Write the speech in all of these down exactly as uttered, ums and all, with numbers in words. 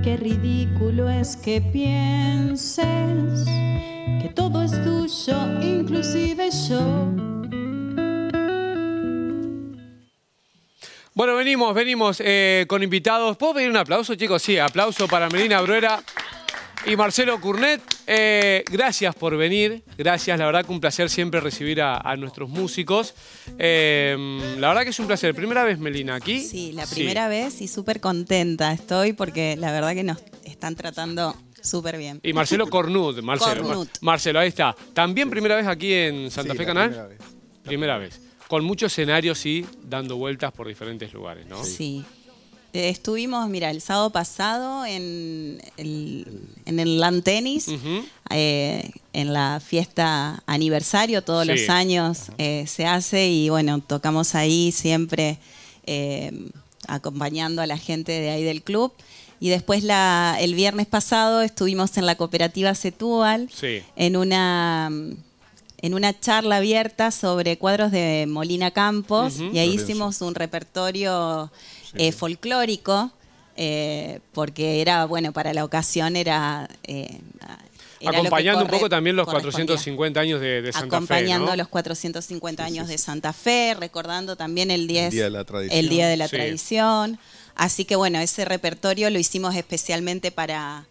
qué ridículo es que pienses que todo es tuyo, inclusive yo. Bueno, venimos, venimos eh, con invitados. ¿Puedo pedir un aplauso, chicos? Sí, aplauso para Melina Bruera y Marcelo Curnet. Eh, gracias por venir. Gracias, la verdad que un placer siempre recibir a, a nuestros músicos. Eh, la verdad que es un placer. ¿Primera vez, Melina, aquí? Sí, la primera sí. vez y súper contenta estoy porque la verdad que nos están tratando súper bien. Y Marcelo Cornud. Marcelo, Cornud. Marcelo, ahí está. ¿También primera vez aquí en Santa Sí, Fe la Canal? Primera vez. Primera vez. Con muchos escenarios, sí, dando vueltas por diferentes lugares, ¿no? Sí. Eh, estuvimos, mira, el sábado pasado en el, en el LAN Tenis, Uh-huh. eh, en la fiesta aniversario, todos Sí. los años eh, se hace y bueno, tocamos ahí siempre eh, acompañando a la gente de ahí del club. Y después la, el viernes pasado estuvimos en la cooperativa Setúbal Sí. en una... en una charla abierta sobre cuadros de Molina Campos, Uh-huh. y ahí Lorenzo. hicimos un repertorio Sí. eh, folclórico, eh, porque era, bueno, para la ocasión era... eh, era lo que Acompañando un corre- poco también los correspondía. cuatrocientos cincuenta años de, de Santa Acompañando Fe, ¿no? los cuatrocientos cincuenta años de Santa Fe, recordando también el, diez, El Día de la Tradición. el Día de la Sí. Tradición. Así que bueno, ese repertorio lo hicimos especialmente para,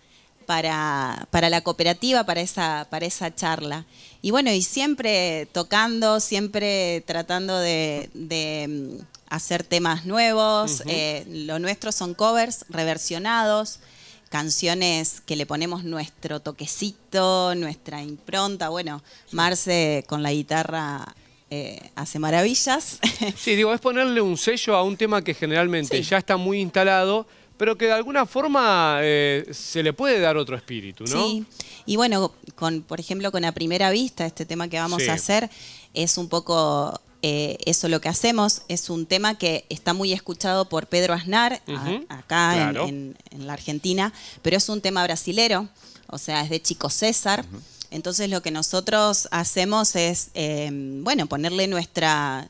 para, para la cooperativa, para esa, para esa charla. Y bueno, y siempre tocando, siempre tratando de, de mm, hacer temas nuevos. Ujú. Eh, lo nuestro son covers reversionados, canciones que le ponemos nuestro toquecito, nuestra impronta. Bueno, Marce con la guitarra eh, hace maravillas. Sí, digo, es ponerle un sello a un tema que generalmente Sí. ya está muy instalado, pero que de alguna forma eh, se le puede dar otro espíritu, ¿no? Sí, y bueno, con, por ejemplo, con A Primera Vista, este tema que vamos Sí. a hacer, es un poco eh, eso lo que hacemos. Es un tema que está muy escuchado por Pedro Aznar, a- Ujú, acá en- claro. en, en la Argentina, pero es un tema brasilero, o sea, es de Chico César. Entonces lo que nosotros hacemos es, eh, bueno, ponerle nuestra...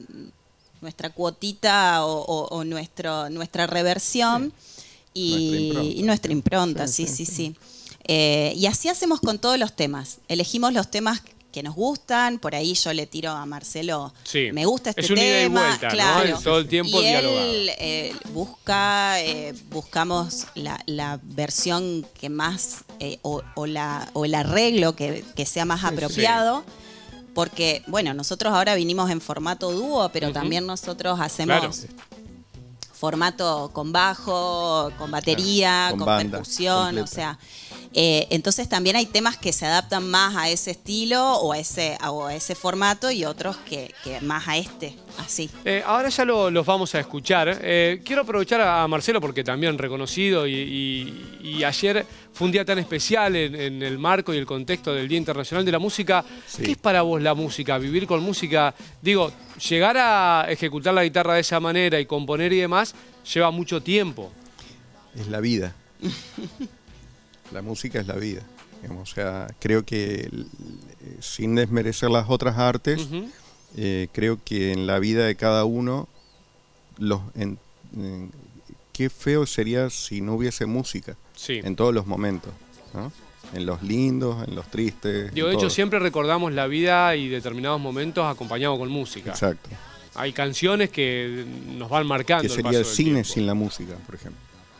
nuestra cuotita o, o- o nuestro, nuestra reversión y Nuestra y impronta. nuestra impronta, sí, Sí, sí, sí, sí. Eh, y así hacemos con todos los temas. Elegimos los temas que nos gustan, por ahí yo le tiro a Marcelo, Sí. me gusta este Es un ida y tema, vuelta, ¿no? claro. Todo el tiempo y dialogado. él eh, busca, eh, buscamos la, la versión que más, eh, o, o la, o el arreglo que, que sea más apropiado. Porque, bueno, nosotros ahora vinimos en formato dúo, pero Ujú. también nosotros hacemos Claro. formato con bajo, con batería, Con con, banda percusión, completa. o sea. eh, entonces también hay temas que se adaptan más a ese estilo o a ese, o a ese formato y otros que, que más a este, así. Eh, ahora ya lo- los vamos a escuchar. Eh, quiero aprovechar a Marcelo porque también reconocido y, y- y ayer fue un día tan especial en, en el marco y el contexto del Día Internacional de la Música. Sí. ¿Qué es para vos la música? Vivir con música. Digo, llegar a ejecutar la guitarra de esa manera y componer y demás lleva mucho tiempo. Es la vida. La música es la vida. Digamos, o sea, creo que l- eh, sin desmerecer las otras artes, Ujú. eh, creo que en la vida de cada uno, los, en- en- qué feo sería si no hubiese música Sí. en todos los momentos, ¿no? En los lindos, en los tristes. Digo, en de hecho, todo. siempre recordamos la vida y determinados momentos acompañados con música. Exacto. Hay canciones que nos van marcando Que el sería paso el del cine tiempo. sin la música, por ejemplo.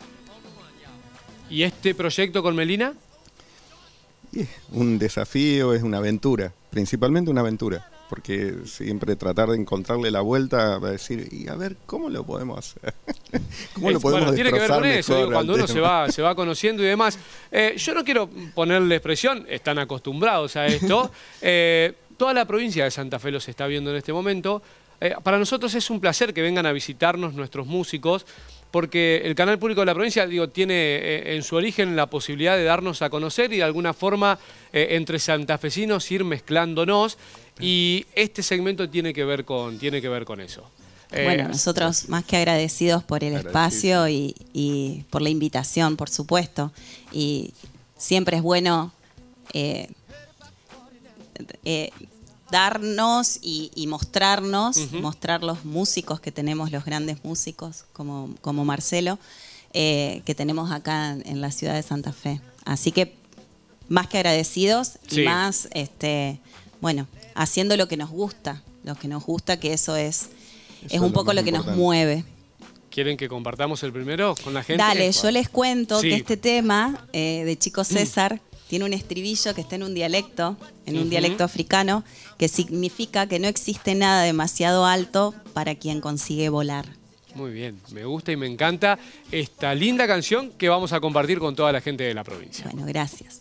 ¿Y este proyecto con Melina? Y es un desafío, es una aventura, principalmente una aventura, porque siempre tratar de encontrarle la vuelta va a decir, y a ver, ¿cómo lo podemos hacer? ¿Cómo lo Es- podemos bueno, tiene que ver destrozar con eso, mejor digo, cuando al uno se tema? va, se va conociendo y demás. Eh, yo no quiero ponerle expresión, están acostumbrados a esto. Eh, toda la provincia de Santa Fe los está viendo en este momento. Eh, para nosotros es un placer que vengan a visitarnos nuestros músicos, porque el canal público de la provincia, digo, tiene eh, en su origen la posibilidad de darnos a conocer y de alguna forma eh, entre santafesinos ir mezclándonos. Y este segmento tiene que ver con, tiene que ver con eso. Eh, Bueno, nosotros más que agradecidos por el espacio y, y por la invitación, por supuesto. Y siempre es bueno eh, eh, darnos y, y mostrarnos, Ujú. mostrar los músicos que tenemos, los grandes músicos como, como Marcelo. eh, que tenemos acá en, en la ciudad de Santa Fe. Así que más que agradecidos y Sí. más, este, bueno, haciendo lo que nos gusta, lo que nos gusta, que eso es, Eso es es un lo poco más lo que nos importante. mueve. ¿Quieren que compartamos el primero con la gente? Dale, yo les cuento Sí. que este tema eh, de Chico César tiene un estribillo que está en un dialecto, en un Ujú. dialecto africano, que significa que no existe nada demasiado alto para quien consigue volar. Muy bien, me gusta y me encanta esta linda canción que vamos a compartir con toda la gente de la provincia. Bueno, gracias.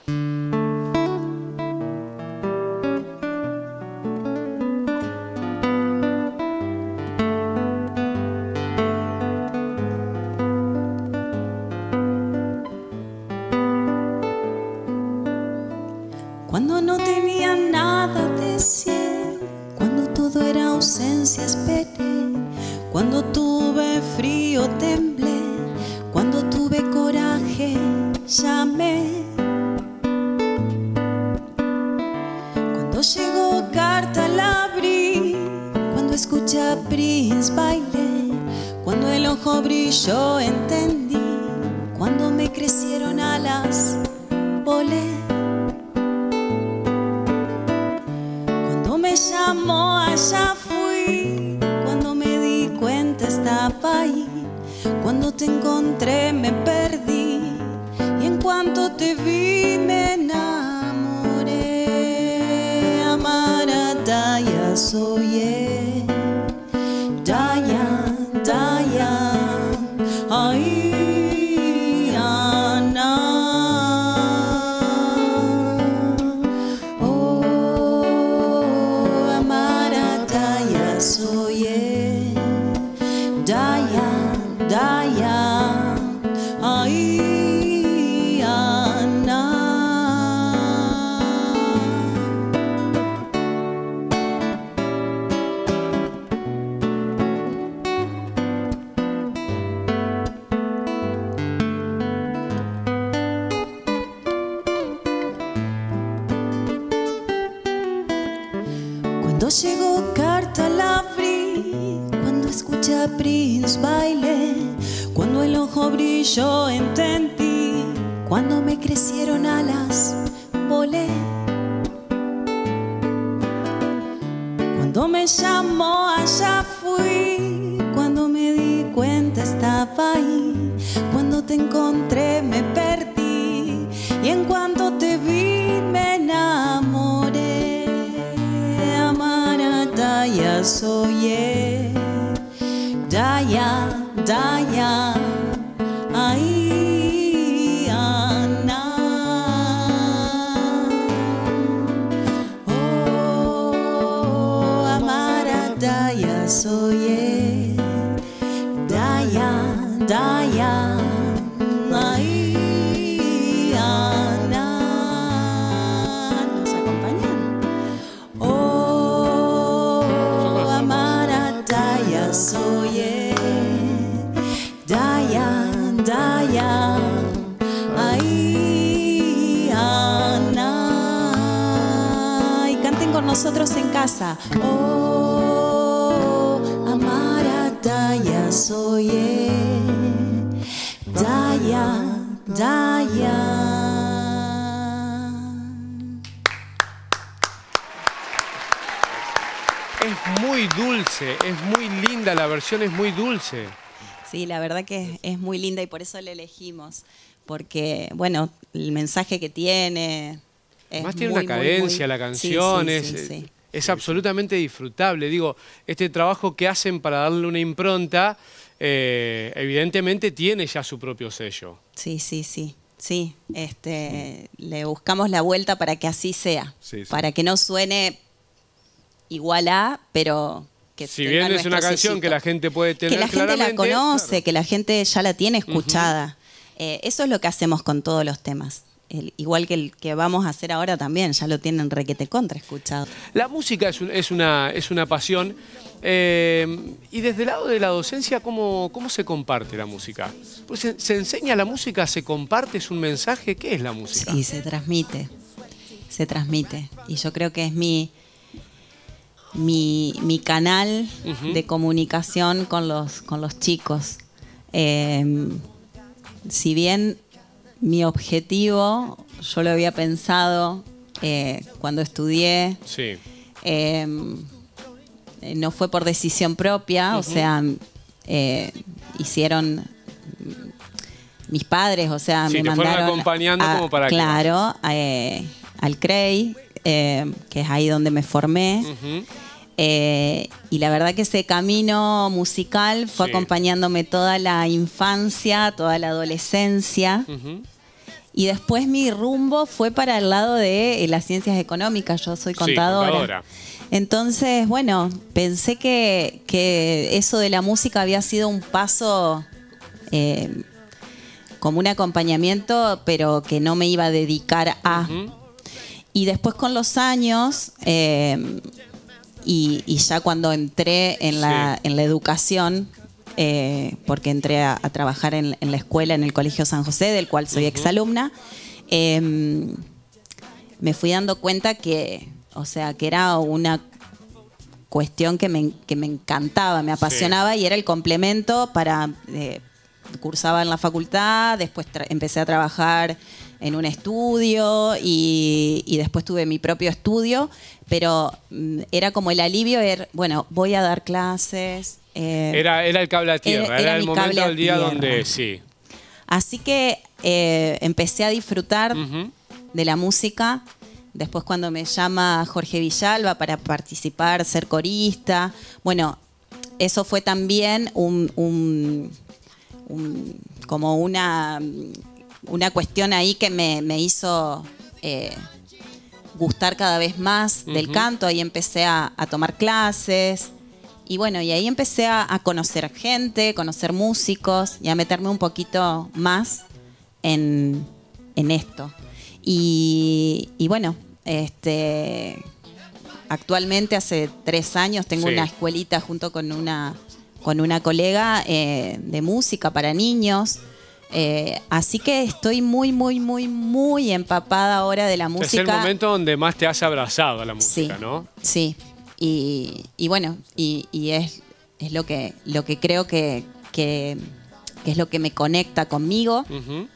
Cuando no tenía nada decir, cuando todo era ausencia esperé, cuando tuve frío temblé, cuando tuve coraje llamé. Cuando llegó carta la abrí, cuando escuché a Prince bailé, cuando el ojo brilló entendí, cuando me crecieron alas volé. Cuando me llamó allá fui, cuando me di cuenta estaba ahí, cuando te encontré me perdí y en cuanto te vi me enamoré. Amarataya soy, Daya, Daya, ay, Ana. Oh, Amarataya soy, Daya, Daya, ay, Ana. Cuando llegó carta la abrí, cuando escuché a Prince bailé, cuando el ojo brilló entendí, cuando me crecieron alas volé. Cuando me llamó allá fui, cuando me di cuenta estaba ahí, cuando te encontré me perdí y en cuanto te vi me enamoré. Amarataya soy, Daya, Daya, ay, Ana. Oh, Amarataya soy, Daya, Daya, ay, Ana. ¿Nos acompañan? Oh, Amarataya soy, Daya, Daya, ay, Ana. Y canten con nosotros en casa. Oh, Amarataya soy, Daya, Daya. Es muy dulce, es muy linda, la versión es muy dulce. Sí, la verdad que es, es muy linda y por eso la elegimos. Porque, bueno, el mensaje que tiene. Es Además tiene muy, una muy, cadencia muy- la Sí, canción, sí, es, sí, sí. es absolutamente disfrutable. Digo, este trabajo que hacen para darle una impronta, eh, evidentemente tiene ya su propio sello. Sí, sí, sí. Sí, este, le buscamos la vuelta para que así sea. Sí, sí. Para que no suene igual a, pero que Si tenga bien es nuestro una canción sellito. que la gente puede tener que la gente la claramente, conoce, claro. que la gente ya la tiene escuchada. Eh, eso es lo que hacemos con todos los temas. El- igual que el que vamos a hacer ahora también, ya lo tienen requete contra escuchado. La música es, un- es una, es una pasión. eh, y desde el lado de la docencia, ¿cómo, cómo se comparte la música? Pues se, se enseña la música, se comparte, es un mensaje. ¿Qué es la música? Sí, se transmite, se transmite. Y yo creo que es mi, mi, mi canal Ujú. de comunicación con los, con los chicos. Eh, si bien mi objetivo, yo lo había pensado eh, cuando estudié, Sí. eh, no fue por decisión propia, uh-huh. o sea, eh, hicieron mis padres, o sea, sí, me te mandaron fueron acompañando a, como para claro, eh, al C R E I, eh, que es ahí donde me formé. Uh-huh. Eh, y la verdad que ese camino musical fue sí. acompañándome toda la infancia, toda la adolescencia. Uh-huh. Y después mi rumbo fue para el lado de eh, las ciencias económicas. Yo soy contadora. Sí, contadora. Entonces, bueno, pensé que, que eso de la música había sido un paso eh, como un acompañamiento, pero que no me iba a dedicar a. Uh-huh. Y después con los años... Eh, Y, y ya cuando entré en la, sí. en la educación, eh, porque entré a, a trabajar en, en la escuela, en el Colegio San José, del cual soy uh-huh. exalumna, eh, me fui dando cuenta que, o sea, que era una cuestión que me, que me encantaba, me apasionaba sí. y era el complemento para... Eh, cursaba en la facultad, después tra- empecé a trabajar en un estudio y, y después tuve mi propio estudio, pero mm, era como el alivio, era, bueno, voy a dar clases. Eh, era, era el cable a tierra, era, era, era el momento del día tierra. donde sí. Así que eh, empecé a disfrutar uh-huh. de la música. Después cuando me llama Jorge Villalba para participar, ser corista, bueno, eso fue también un... un Un, como una, una cuestión ahí que me, me hizo eh, gustar cada vez más uh-huh. del canto. Ahí empecé a, a tomar clases y bueno, y ahí empecé a, a conocer gente, conocer músicos y a meterme un poquito más en, en esto. Y, y bueno, este, actualmente hace tres años tengo sí. una escuelita junto con una... con una colega eh, de música para niños. Eh, así que estoy muy, muy, muy, muy empapada ahora de la música. Es el momento donde más te has abrazado a la música, sí, ¿no? Sí. Y, y bueno, y, y es, es lo que, lo que creo que, que, que es lo que me conecta conmigo uh-huh.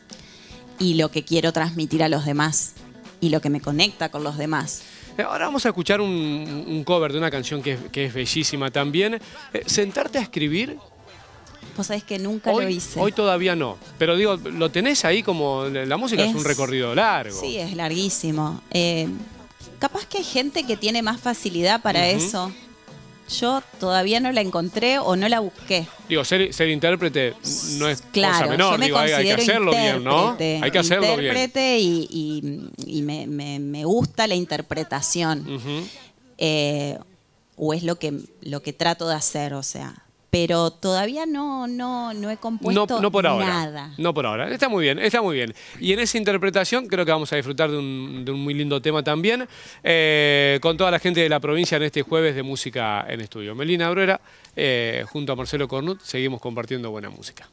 y lo que quiero transmitir a los demás y lo que me conecta con los demás. Ahora vamos a escuchar un, un cover de una canción que es, que es bellísima también. Eh, ¿Sentarte a escribir? Vos sabés que nunca hoy, lo hice. Hoy todavía no. Pero digo, lo tenés ahí como... La música es, es un recorrido largo. Sí, es larguísimo. Eh, capaz que hay gente que tiene más facilidad para uh-huh. eso. Yo todavía no la encontré o no la busqué. Digo, ser, ser intérprete no es claro, cosa menor. Yo me Digo, hay, hay que hacerlo bien, ¿no? Hay que hacerlo bien. Intérprete y, y, y me, me, me gusta la interpretación. Uh-huh. eh, o es lo que, lo que trato de hacer, o sea. Pero todavía no, no, no he compuesto no, no por ahora. nada. No por ahora. Está muy bien, está muy bien. Y en esa interpretación creo que vamos a disfrutar de un, de un muy lindo tema también, eh, con toda la gente de la provincia en este jueves de Música en Estudio. Melina Bruera, eh, junto a Marcelo Cornut, seguimos compartiendo buena música.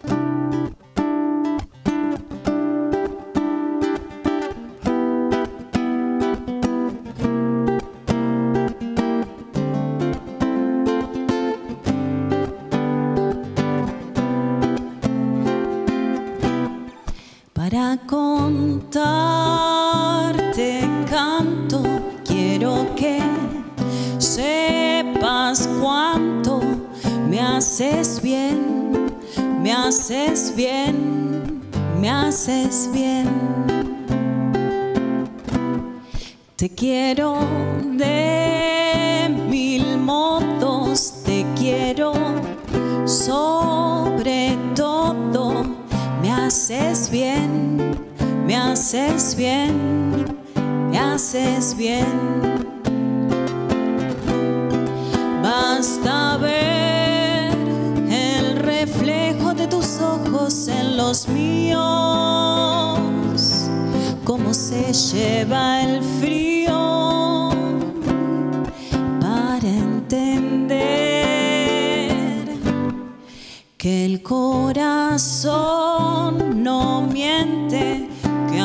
Para contarte canto, quiero que sepas cuánto me haces bien, me haces bien, me haces bien. Te quiero de mil modos, te quiero sobre todo. Me haces bien, me haces bien, me haces bien. Basta ver el reflejo de tus ojos en los míos, cómo se lleva el frío para entender que el corazón no miente, que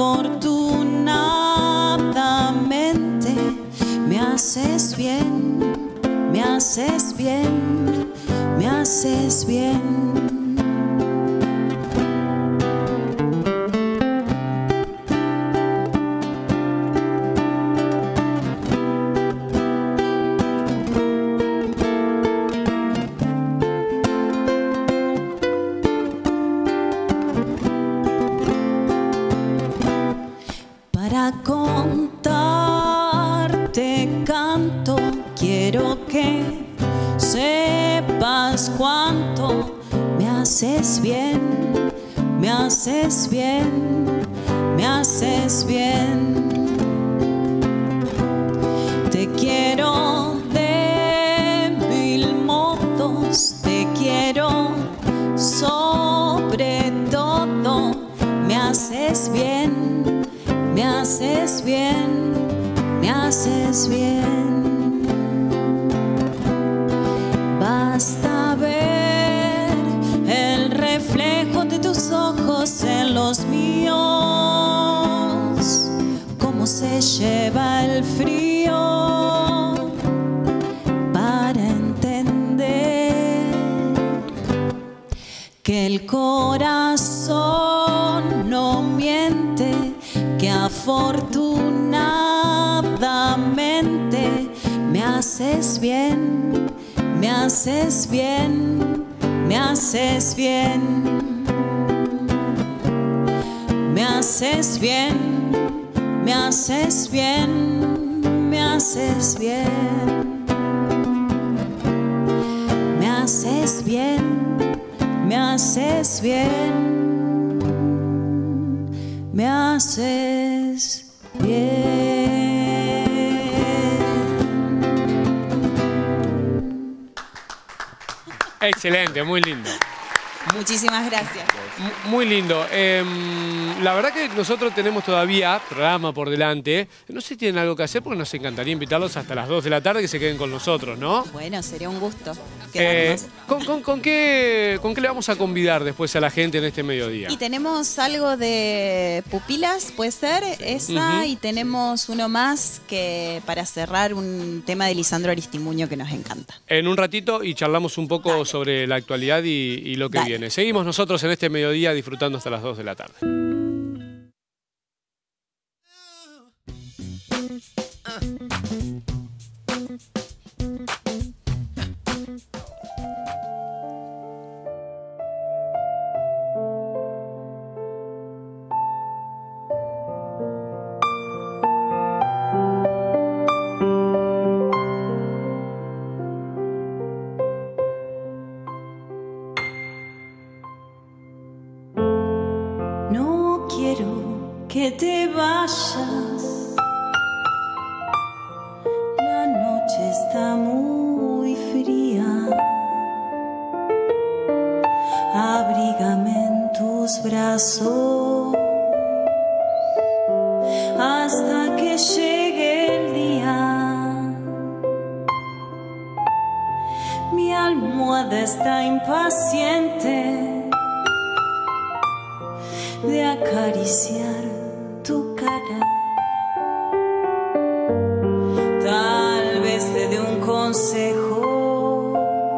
afortunadamente me haces bien, me haces bien, me haces bien. haces bien, me haces bien, me haces bien. Te quiero de mil modos, te quiero sobre todo. Me haces bien, me haces bien, me haces bien. Basta ver el reflejo de tus ojos en los míos, cómo se lleva el frío para entender que el corazón no miente, que afortunadamente me haces bien, me haces bien, me haces bien, me haces bien, me haces bien, me haces bien, me haces bien, me haces bien, me haces bien. Excelente, muy lindo. Muchísimas gracias. M- Muy lindo. Eh, la verdad que nosotros tenemos todavía programa por delante. No sé si tienen algo que hacer porque nos encantaría invitarlos hasta las dos de la tarde que se queden con nosotros, ¿no? Bueno, sería un gusto Eh, quedarnos. ¿con, con, con qué, ¿Con qué le vamos a convidar después a la gente en este mediodía? Y tenemos algo de pupilas, puede ser, esa, Ujú. y tenemos uno más que para cerrar un tema de Lisandro Aristimuño que nos encanta. En un ratito y charlamos un poco Dale. sobre la actualidad y, y lo que Dale. viene. Seguimos nosotros en este mediodía disfrutando hasta las dos de la tarde. No quiero que te vayas. La noche está muy fría. Abrígame en tus brazos hasta que llegue el día. Mi almohada está impaciente de acariciar tu cara. Tal vez te dé un consejo,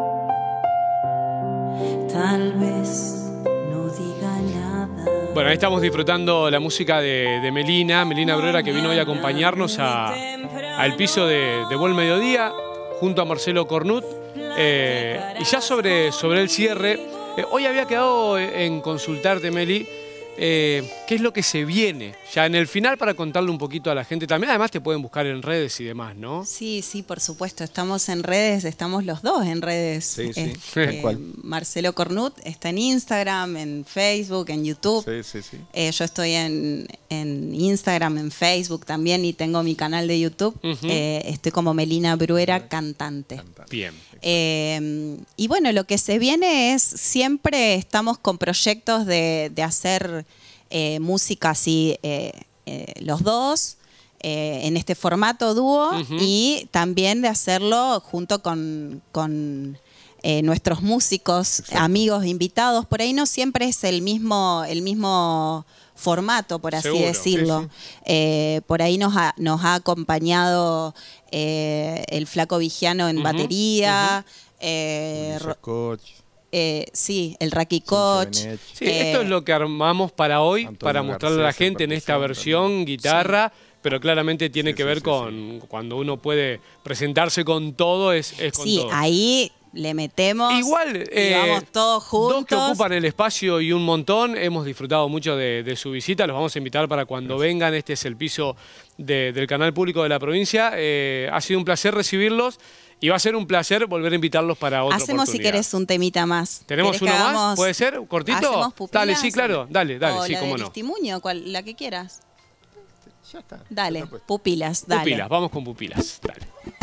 tal vez no diga nada. Bueno, ahí estamos disfrutando la música de, de Melina, Melina Bruera, que vino hoy a acompañarnos a- al piso de, de Buen Mediodía, junto a Marcelo Cornut. Eh, y ya sobre, sobre el cierre, eh, hoy había quedado en consultarte, Meli, eh, qué es lo que se viene ya en el final para contarle un poquito a la gente. También además te pueden buscar en redes y demás, ¿no? Sí, sí, por supuesto. Estamos en redes, estamos los dos en redes. Sí, sí, Este, tal cual. Marcelo Cornut está en Instagram, en Facebook, en YouTube. Sí, sí, sí. Eh, yo estoy en, en Instagram, en Facebook también y tengo mi canal de YouTube. Ujú. Eh, estoy como Melina Bruera, cantante. Bien. Eh, y bueno, lo que se viene es, siempre estamos con proyectos de, de hacer eh, música así, eh, eh, los dos, eh, en este formato dúo, Ujú. y también de hacerlo junto con, con eh, nuestros músicos, Exacto. amigos, invitados. Por ahí no siempre es el mismo, el mismo formato, por así Seguro, sí, decirlo. sí. Eh, por ahí nos ha, nos ha acompañado eh, el Flaco Vigiano en Ujú, batería, eh, Ulises Ro- Koch, eh, sí, el Raki Koch. Benet. Sí, Eh, esto es lo que armamos para hoy, Antonio para mostrarle a la Garcés en gente en esta percusión versión, también. guitarra, pero claramente tiene Sí, que sí, ver sí, con cuando uno puede presentarse con todo, es, es con Sí, todo. ahí le metemos. Igual, y eh, vamos todos juntos. dos que ocupan el espacio y un montón, hemos disfrutado mucho de, de su visita, los vamos a invitar para cuando vengan, este es el piso de- del canal público de la provincia, eh, ha sido un placer recibirlos Y va a ser un placer volver a invitarlos para otra Hacemos, oportunidad. si querés, un temita más. ¿Tenemos uno más? ¿Puede ser? ¿Cortito? ¿Hacemos pupilas? Dale, sí, claro. Dale, dale, o sí, la cómo del no. Testimonio, cual, la que quieras. Ya está. Dale, Ya está puesto. pupilas, dale. Pupilas, vamos con pupilas. Dale.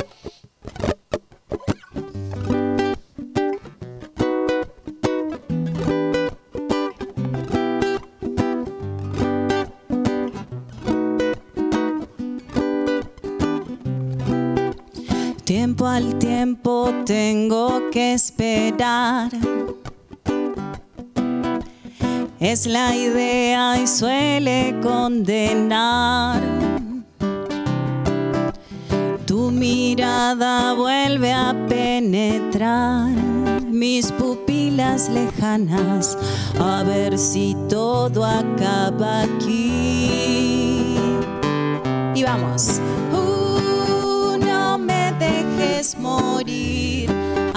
Tiempo al tiempo tengo que esperar. Es la idea y suele condenar. Tu mirada vuelve a penetrar mis pupilas lejanas, a ver si todo acaba aquí. Y vamos. Uh, no me dejes morir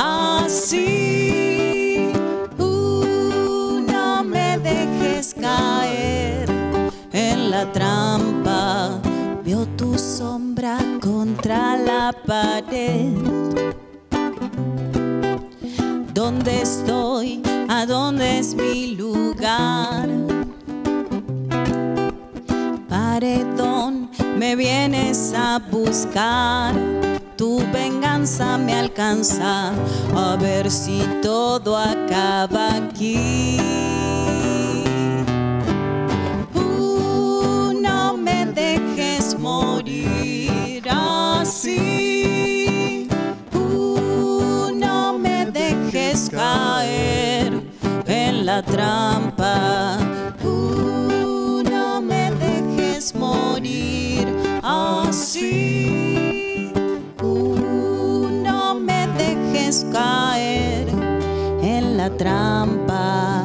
así. Uh, no me dejes caer en la trampa. Veo tu sombra contra la pared. ¿Dónde estoy? ¿A dónde es mi lugar? Paredón, me vienes a buscar. Tu venganza me alcanza, a ver si todo acaba aquí. Uh, no me dejes morir así. Uh, no me dejes caer en la trampa. Uh, no me dejes morir así. Uh, no me dejes caer en la trampa.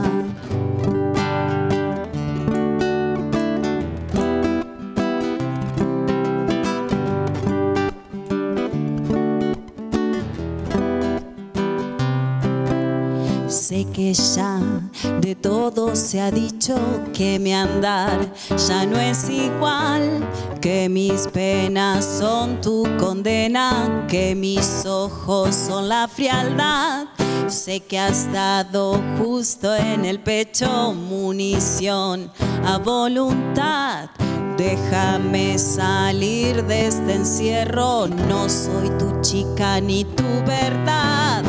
Sé que ya de todo se ha dicho, que mi andar ya no es igual, que mis penas son tu condena, que mis ojos son la frialdad. Sé que has dado justo en el pecho munición a voluntad. Déjame salir de este encierro, no soy tu chica ni tu verdad.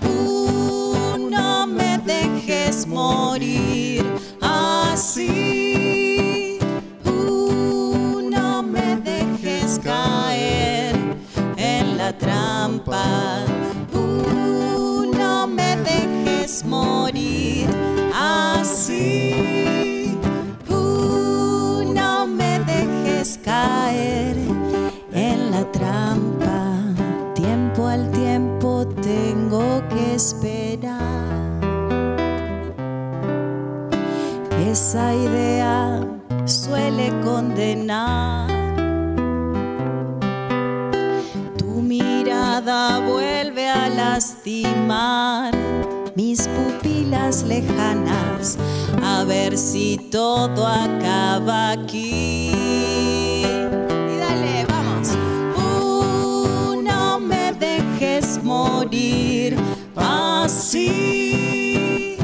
Dejes morir así. Uh, no me dejes caer en la trampa. Uh, no me dejes morir así. Uh, no me dejes caer en la trampa. Tiempo al tiempo tengo que esperar. Esa idea suele condenar. Tu mirada vuelve a lastimar mis pupilas lejanas, a ver si todo acaba aquí. Y dale, vamos. Uh, no me dejes morir así.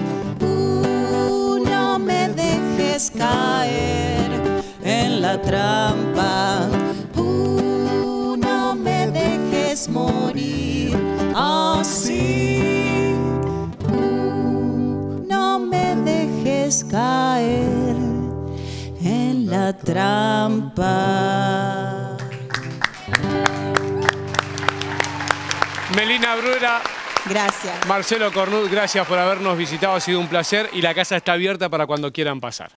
Caer en la trampa. Uh, no me dejes morir así. Uh, no me dejes caer en la trampa. Melina Bruera. Gracias. Marcelo Cornut, gracias por habernos visitado, ha sido un placer y la casa está abierta para cuando quieran pasar.